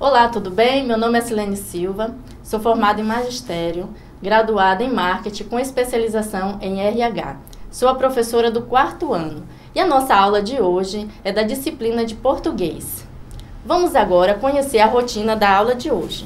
Olá, tudo bem? Meu nome é Silene Silva, sou formada em Magistério, graduada em Marketing com especialização em RH. Sou a professora do 4º ano e a nossa aula de hoje é da disciplina de Português. Vamos agora conhecer a rotina da aula de hoje.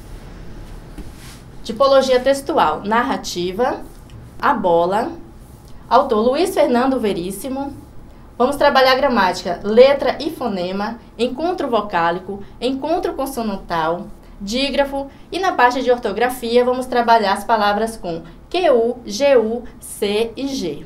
Tipologia textual, narrativa, a bola, autor Luiz Fernando Veríssimo. Vamos trabalhar a gramática, letra e fonema, encontro vocálico, encontro consonantal, dígrafo e na parte de ortografia vamos trabalhar as palavras com QU, GU, C e G.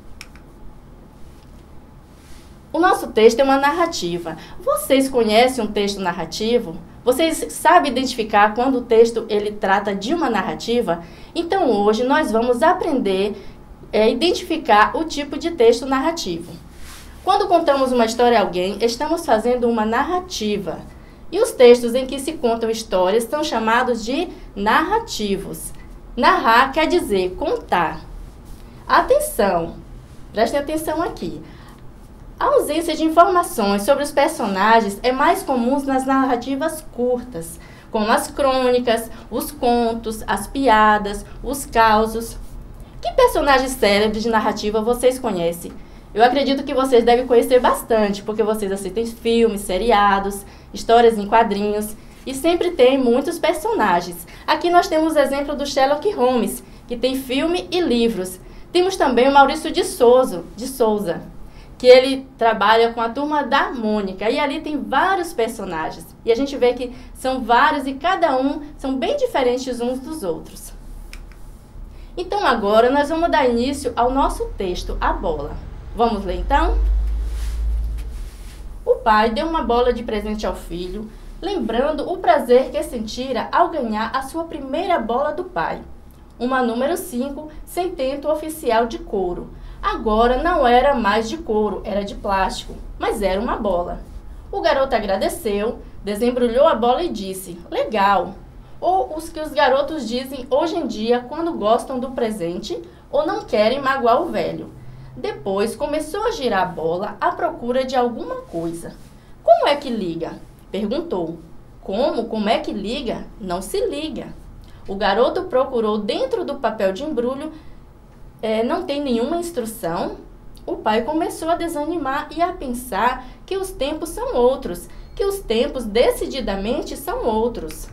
O nosso texto é uma narrativa. Vocês conhecem um texto narrativo? Vocês sabem identificar quando o texto ele trata de uma narrativa? Então hoje nós vamos aprender a identificar o tipo de texto narrativo. Quando contamos uma história a alguém, estamos fazendo uma narrativa. E os textos em que se contam histórias são chamados de narrativos. Narrar quer dizer contar. Atenção, prestem atenção aqui. A ausência de informações sobre os personagens é mais comum nas narrativas curtas, como as crônicas, os contos, as piadas, os causos. Que personagens célebres de narrativa vocês conhecem? Eu acredito que vocês devem conhecer bastante, porque vocês assistem filmes, seriados, histórias em quadrinhos e sempre tem muitos personagens. Aqui nós temos o exemplo do Sherlock Holmes, que tem filme e livros. Temos também o Maurício de Souza, que ele trabalha com a Turma da Mônica e ali tem vários personagens. E a gente vê que são vários e cada um são bem diferentes uns dos outros. Então agora nós vamos dar início ao nosso texto, A Bola. Vamos ler então? O pai deu uma bola de presente ao filho, lembrando o prazer que sentira ao ganhar a sua primeira bola do pai. Uma número 5, sem tento oficial de couro. Agora não era mais de couro, era de plástico, mas era uma bola. O garoto agradeceu, desembrulhou a bola e disse, legal. Ou os que os garotos dizem hoje em dia quando gostam do presente ou não querem magoar o velho. Depois começou a girar a bola à procura de alguma coisa. Como é que liga? Perguntou. Como é que liga? Não se liga. O garoto procurou dentro do papel de embrulho. Não tem nenhuma instrução? O pai começou a desanimar e a pensar que os tempos são outros, que os tempos decididamente são outros.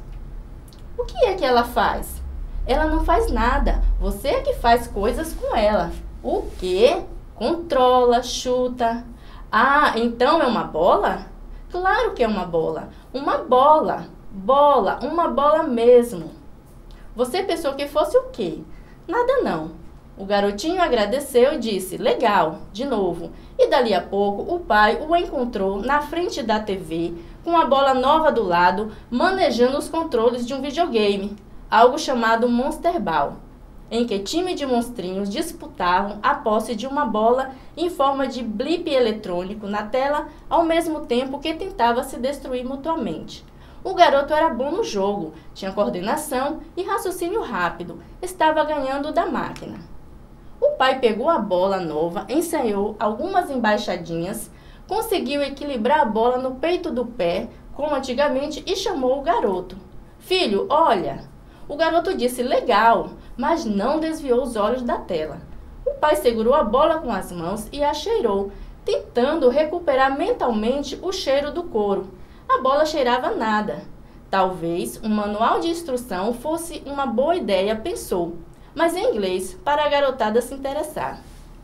O que é que ela faz? Ela não faz nada, você é que faz coisas com ela. O quê? Controla, chuta. Ah, então é uma bola? Claro que é uma bola. Uma bola. Bola, uma bola mesmo. Você pensou que fosse o quê? Nada não. O garotinho agradeceu e disse, legal, de novo. E dali a pouco o pai o encontrou na frente da TV, com a bola nova do lado, manejando os controles de um videogame, algo chamado Monster Ball, em que time de monstrinhos disputavam a posse de uma bola em forma de blip eletrônico na tela, ao mesmo tempo que tentava se destruir mutuamente. O garoto era bom no jogo, tinha coordenação e raciocínio rápido, estava ganhando da máquina. O pai pegou a bola nova, ensaiou algumas embaixadinhas, conseguiu equilibrar a bola no peito do pé, como antigamente, e chamou o garoto. Filho, olha! O garoto disse legal, mas não desviou os olhos da tela. O pai segurou a bola com as mãos e a cheirou, tentando recuperar mentalmente o cheiro do couro. A bola cheirava nada. Talvez um manual de instrução fosse uma boa ideia, pensou, mas em inglês, para a garotada se interessar.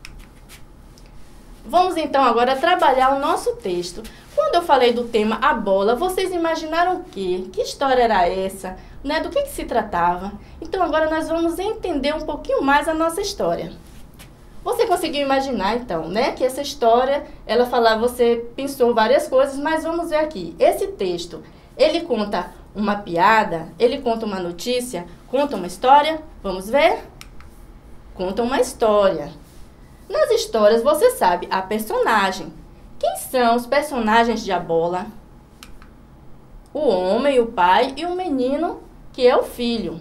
Vamos então agora trabalhar o nosso texto. Quando eu falei do tema A Bola, vocês imaginaram o quê? Que história era essa? Né? Do que se tratava? Então agora nós vamos entender um pouquinho mais a nossa história. Você conseguiu imaginar então, né? Que essa história, ela falava, você pensou várias coisas, mas vamos ver aqui. Esse texto, ele conta uma piada, ele conta uma notícia, conta uma história? Vamos ver? Conta uma história. Nas histórias, você sabe a personagem. Quem são os personagens de A Bola? O homem, o pai e o menino, que é o filho.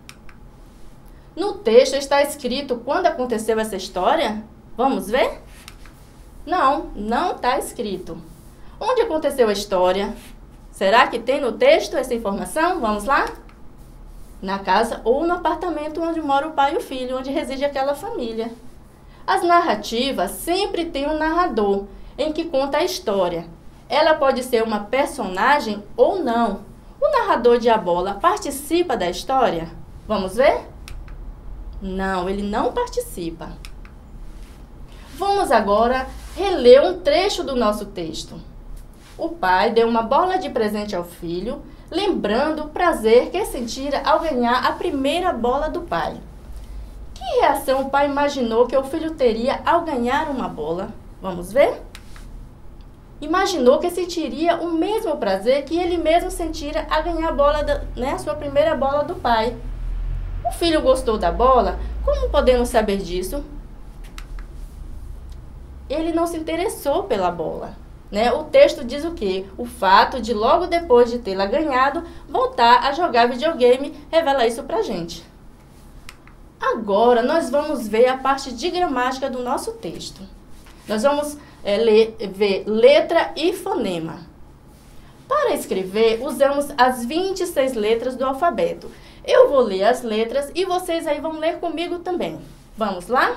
No texto está escrito quando aconteceu essa história? Vamos ver? Não está escrito. Onde aconteceu a história? Será que tem no texto essa informação? Vamos lá? Na casa ou no apartamento onde mora o pai e o filho, onde reside aquela família. As narrativas sempre têm um narrador, em que conta a história. Ela pode ser uma personagem ou não. O narrador de A Bola participa da história? Vamos ver? Não, ele não participa. Vamos agora reler um trecho do nosso texto. O pai deu uma bola de presente ao filho, lembrando o prazer que sentira ao ganhar a primeira bola do pai. Que reação o pai imaginou que o filho teria ao ganhar uma bola? Vamos ver? Imaginou que sentiria o mesmo prazer que ele mesmo sentira a ganhar a bola, a sua primeira bola do pai. O filho gostou da bola? Como podemos saber disso? Ele não se interessou pela bola. O texto diz o quê? O fato de, logo depois de tê-la ganhado, voltar a jogar videogame revela isso pra gente. Agora, nós vamos ver a parte de gramática do nosso texto. Nós vamos ver letra e fonema. Para escrever, usamos as 26 letras do alfabeto. Eu vou ler as letras e vocês aí vão ler comigo também. Vamos lá?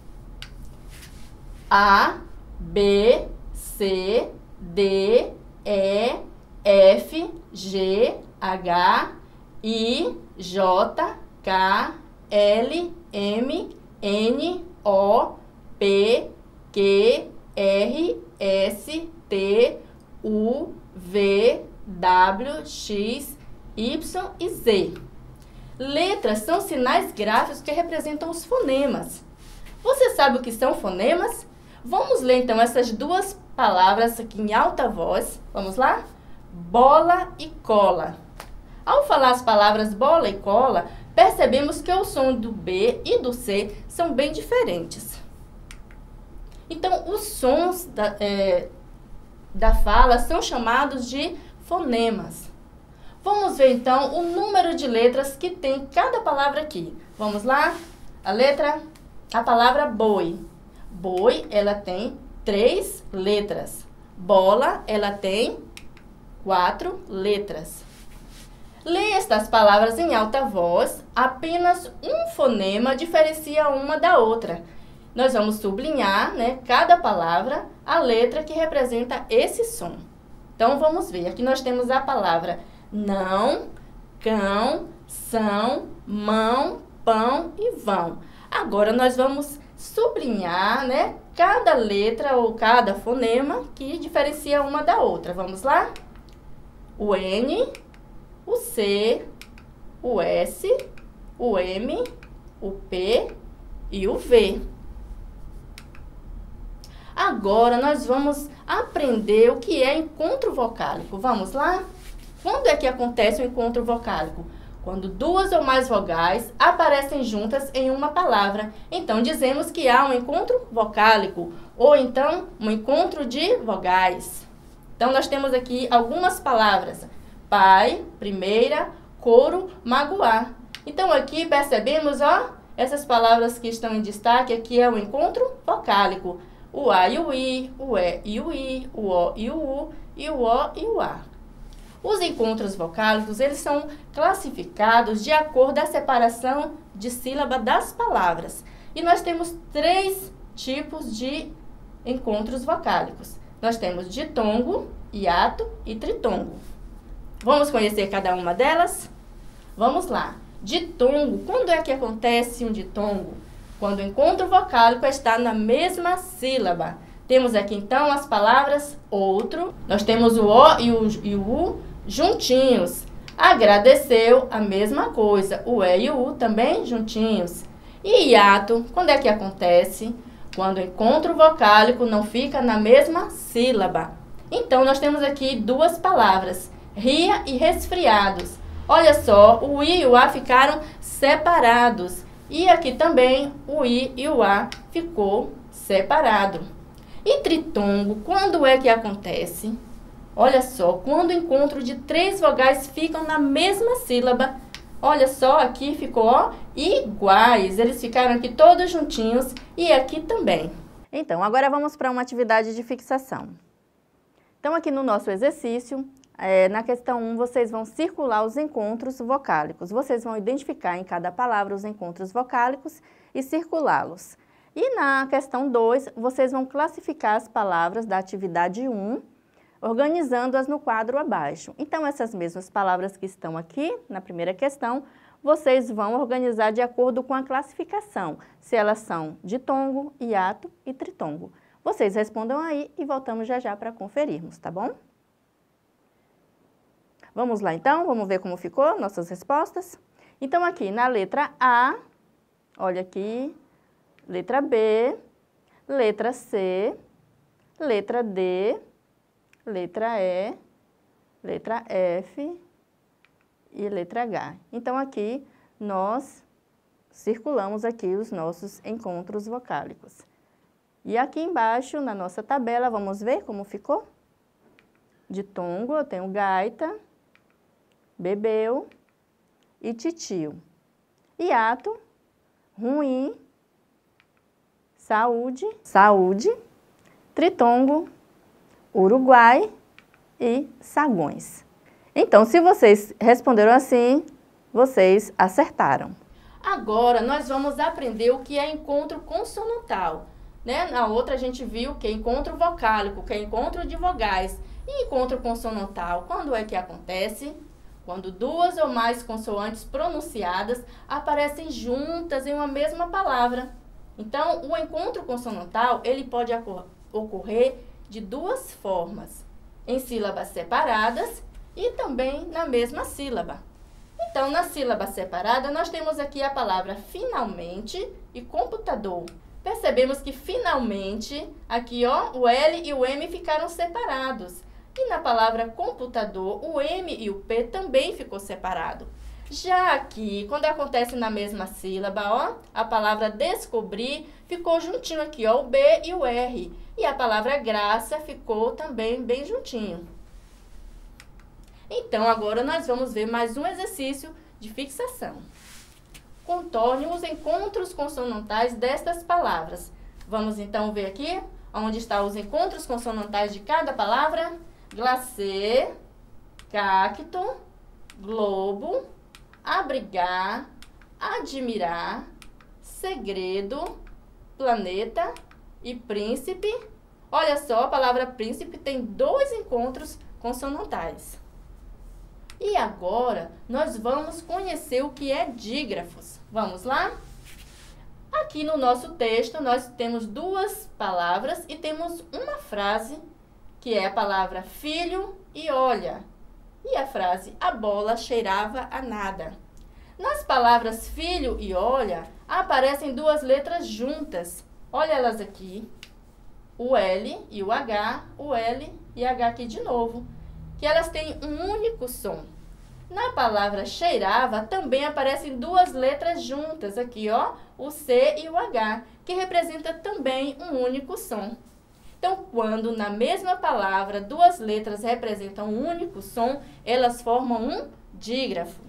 A, B, C, D, E, F, G, H, I, J, K, L, M, N, O, P, Q, R, S, T, U, V, W, X, Y e Z. Letras são sinais gráficos que representam os fonemas. Você sabe o que são fonemas? Vamos ler então essas duas palavras aqui em alta voz. Vamos lá? Bola e cola. Ao falar as palavras bola e cola, percebemos que o som do B e do C são bem diferentes. Então, os sons da fala são chamados de fonemas. Vamos ver então o número de letras que tem cada palavra aqui. Vamos lá? A palavra boi. Boi, ela tem 3 letras. Bola, ela tem 4 letras. Leia estas palavras em alta voz. Apenas um fonema diferencia uma da outra. Nós vamos sublinhar, cada palavra, a letra que representa esse som. Então, vamos ver. Aqui nós temos a palavra não, cão, são, mão, pão e vão. Agora, nós vamos sublinhar, cada letra ou cada fonema que diferencia uma da outra. Vamos lá? O N, o C, o S, o M, o P e o V. Agora, nós vamos aprender o que é encontro vocálico. Vamos lá? Quando é que acontece o encontro vocálico? Quando 2 ou mais vogais aparecem juntas em uma palavra. Então, dizemos que há um encontro vocálico, ou então um encontro de vogais. Então, nós temos aqui algumas palavras. Pai, primeira, couro, magoar. Então, aqui percebemos, essas palavras que estão em destaque, aqui é o encontro vocálico. O A e o I, o E e o I, o O e o U, e o O e o A. Os encontros vocálicos, eles são classificados de acordo com a separação de sílaba das palavras. E nós temos 3 tipos de encontros vocálicos. Nós temos ditongo, hiato e tritongo. Vamos conhecer cada uma delas? Vamos lá. Ditongo, quando é que acontece um ditongo? Quando o encontro vocálico está na mesma sílaba. Temos aqui então as palavras outro, nós temos o O e o U juntinhos. Agradeceu, a mesma coisa, o E e o U também juntinhos. E hiato, quando é que acontece? Quando o encontro vocálico não fica na mesma sílaba. Então, nós temos aqui 2 palavras, ria e resfriados. Olha só, o I e o A ficaram separados. E aqui também o I e o A ficou separado. E tritongo, quando é que acontece? Olha só, quando o encontro de 3 vogais ficam na mesma sílaba. Olha só, aqui ficou iguais. Eles ficaram aqui todos juntinhos e aqui também. Então, agora vamos para uma atividade de fixação. Então, aqui no nosso exercício, Na questão 1, vocês vão circular os encontros vocálicos. Vocês vão identificar em cada palavra os encontros vocálicos e circulá-los. E na questão 2, vocês vão classificar as palavras da atividade 1, organizando-as no quadro abaixo. Então, essas mesmas palavras que estão aqui, na primeira questão, vocês vão organizar de acordo com a classificação, se elas são ditongo, hiato e tritongo. Vocês respondam aí e voltamos já já para conferirmos, tá bom? Vamos lá então, vamos ver como ficou nossas respostas? Então aqui na letra A, olha aqui, letra B, letra C, letra D, letra E, letra F e letra H. Então aqui nós circulamos aqui os nossos encontros vocálicos. E aqui embaixo na nossa tabela, vamos ver como ficou? Ditongo, eu tenho gaita, bebeu e titio. Hiato, ruim, saúde, saúde, tritongo, Uruguai e sagões. Então, se vocês responderam assim, vocês acertaram. Agora, nós vamos aprender o que é encontro consonantal. Né? Na outra, a gente viu que é encontro vocálico, que é encontro de vogais. E encontro consonantal, quando é que acontece? Quando duas ou mais consoantes pronunciadas aparecem juntas em uma mesma palavra. Então, o encontro consonantal, ele pode ocorrer de duas formas. Em sílabas separadas e também na mesma sílaba. Então, na sílaba separada, nós temos aqui a palavra finalmente e computador. Percebemos que finalmente, aqui ó, o L e o M ficaram separados. E na palavra computador, o M e o P também ficou separado. Já aqui, quando acontece na mesma sílaba, ó, a palavra descobrir ficou juntinho aqui, ó, o B e o R. E a palavra graça ficou também bem juntinho. Então, agora nós vamos ver mais um exercício de fixação. Contorne os encontros consonantais destas palavras. Vamos então ver aqui onde estão os encontros consonantais de cada palavra. Glacê, cacto, globo, abrigar, admirar, segredo, planeta e príncipe. Olha só, a palavra príncipe tem dois encontros consonantais. E agora, nós vamos conhecer o que é dígrafos. Vamos lá? Aqui no nosso texto, nós temos duas palavras e temos uma frase, que é a palavra filho e olha. E a frase, a bola cheirava a nada. Nas palavras filho e olha, aparecem duas letras juntas. Olha elas aqui, o L e o H, o L e H aqui de novo, que elas têm um único som. Na palavra cheirava, também aparecem duas letras juntas aqui, ó, o C e o H, que representa também um único som. Então, quando na mesma palavra duas letras representam um único som, elas formam um dígrafo.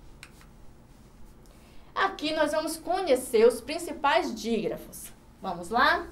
Aqui nós vamos conhecer os principais dígrafos. Vamos lá?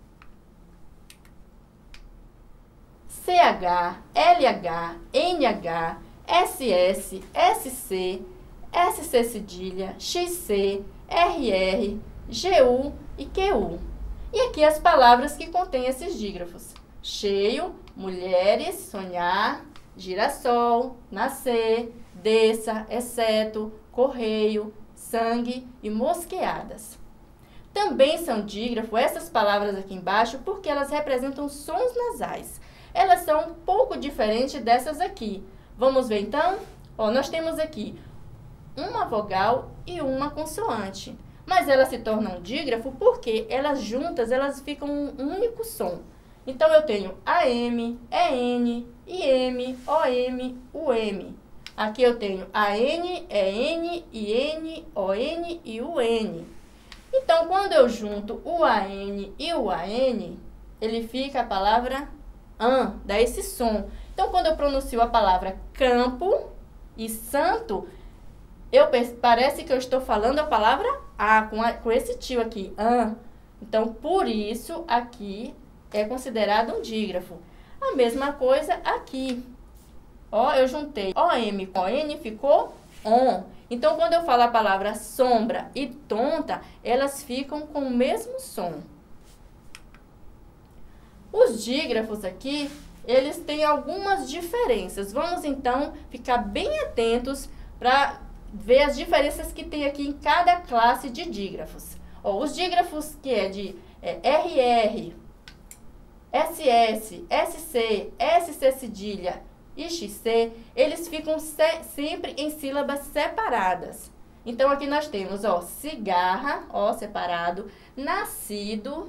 CH, LH, NH, SS, SC, SC cedilha, XC, RR, GU e QU. E aqui as palavras que contêm esses dígrafos. Cheio, mulheres, sonhar, girassol, nascer, desça, exceto, correio, sangue e mosqueadas. Também são dígrafo essas palavras aqui embaixo porque elas representam sons nasais. Elas são um pouco diferentes dessas aqui. Vamos ver então? Ó, nós temos aqui uma vogal e uma consoante. Mas elas se tornam dígrafo porque elas juntas, elas ficam um único som. Então, eu tenho AM, EN, IM, OM, UM. Aqui eu tenho AN, EN, IN, ON e UN. Então, quando eu junto o AN e o AN, ele fica a palavra AN, dá esse som. Então, quando eu pronuncio a palavra campo e santo, parece que eu estou falando a palavra A, com esse tio aqui, an. Então, por isso, aqui é considerado um dígrafo. A mesma coisa aqui. Ó, eu juntei OM com ON, ficou ON. Então, quando eu falo a palavra sombra e tonta, elas ficam com o mesmo som. Os dígrafos aqui, eles têm algumas diferenças. Vamos, então, ficar bem atentos para ver as diferenças que tem aqui em cada classe de dígrafos. Ó, os dígrafos que é de RR, SS, SC, SC cedilha e XC, eles ficam sempre em sílabas separadas. Então, aqui nós temos, ó, cigarra, ó, separado, nascido,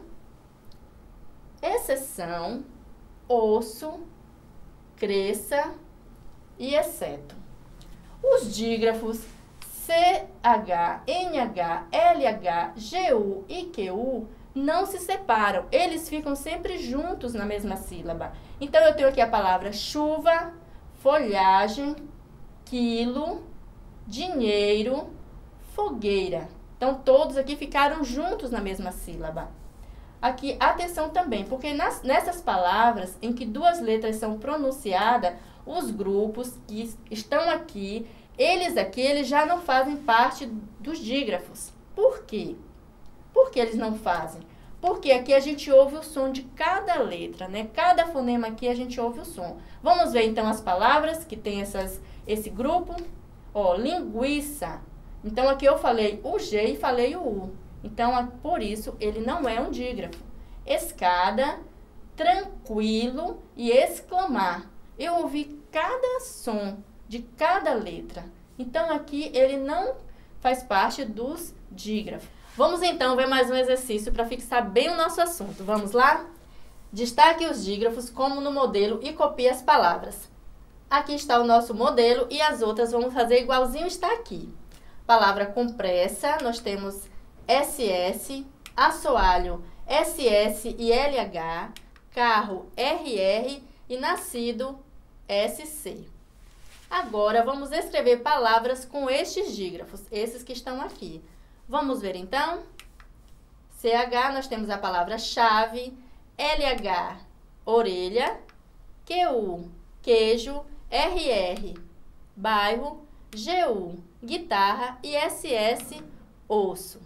exceção, osso, cresça e exceto. Os dígrafos CH, NH, LH, GU e QU não se separam, eles ficam sempre juntos na mesma sílaba. Então, eu tenho aqui a palavra chuva, folhagem, quilo, dinheiro, fogueira. Então, todos aqui ficaram juntos na mesma sílaba. Aqui, atenção também, porque nessas palavras em que duas letras são pronunciadas, os grupos que estão aqui, eles já não fazem parte dos dígrafos. Por quê? Por que eles não fazem? Porque aqui a gente ouve o som de cada letra, né? Cada fonema aqui a gente ouve o som. Vamos ver então as palavras que tem esse grupo. Ó, linguiça. Então aqui eu falei o G e falei o U. Então, por isso, ele não é um dígrafo. Escada, tranquilo e exclamar. Eu ouvi cada som de cada letra. Então, aqui ele não faz parte dos dígrafos. Vamos então ver mais um exercício para fixar bem o nosso assunto. Vamos lá? Destaque os dígrafos como no modelo e copie as palavras. Aqui está o nosso modelo e as outras vamos fazer igualzinho está aqui. Palavra com pressa, nós temos SS, assoalho, SS e LH, carro, RR e nascido, SC. Agora, vamos escrever palavras com estes dígrafos, esses que estão aqui. Vamos ver, então? CH, nós temos a palavra chave, LH, orelha, QU, queijo, RR, bairro, GU, guitarra e SS, osso.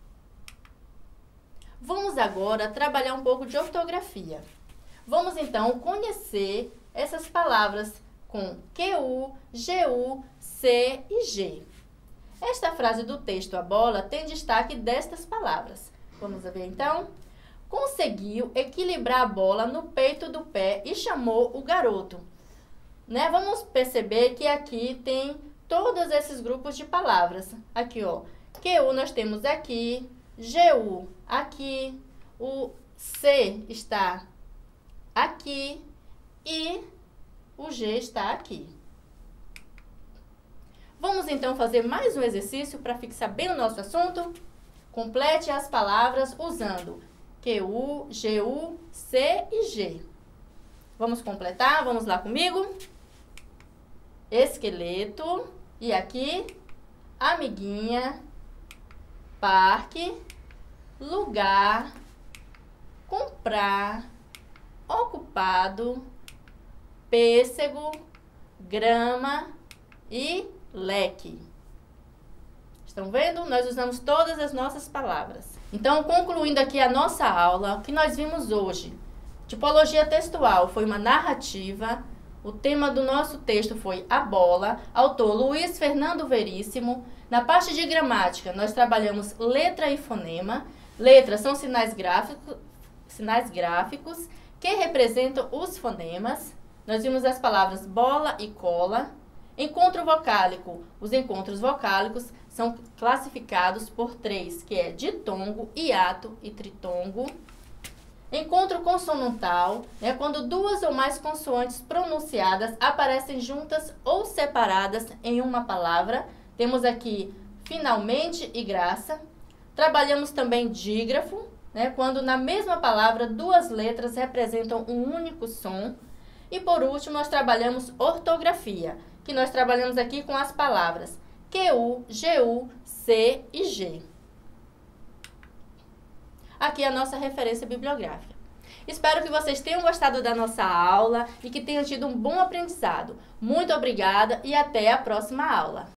Vamos agora trabalhar um pouco de ortografia. Vamos, então, conhecer essas palavras com QU, GU, C e G. Esta frase do texto A Bola tem destaque destas palavras. Vamos ver, então? Conseguiu equilibrar a bola no peito do pé e chamou o garoto. Né? Vamos perceber que aqui tem todos esses grupos de palavras. Aqui, ó, QU nós temos aqui, GU aqui, o C está aqui e o G está aqui. Vamos então fazer mais um exercício para fixar bem o nosso assunto? Complete as palavras usando QU, GU, C e G. Vamos completar? Vamos lá comigo? Esqueleto. E aqui, amiguinha, parque, lugar, comprar, ocupado, pêssego, grama e leque. Estão vendo? Nós usamos todas as nossas palavras. Então, concluindo aqui a nossa aula, o que nós vimos hoje? Tipologia textual foi uma narrativa. O tema do nosso texto foi A Bola, autor Luiz Fernando Veríssimo. Na parte de gramática, nós trabalhamos letra e fonema. Letras são sinais gráficos que representam os fonemas. Nós vimos as palavras bola e cola. Encontro vocálico. Os encontros vocálicos são classificados por 3, que é ditongo, hiato e tritongo. Encontro consonantal é quando duas ou mais consoantes pronunciadas aparecem juntas ou separadas em uma palavra. Temos aqui finalmente e graça. Trabalhamos também dígrafo, né, quando na mesma palavra duas letras representam um único som. E por último, nós trabalhamos ortografia, que nós trabalhamos aqui com as palavras QU, GU, C e G. Aqui a nossa referência bibliográfica. Espero que vocês tenham gostado da nossa aula e que tenham tido um bom aprendizado. Muito obrigada e até a próxima aula!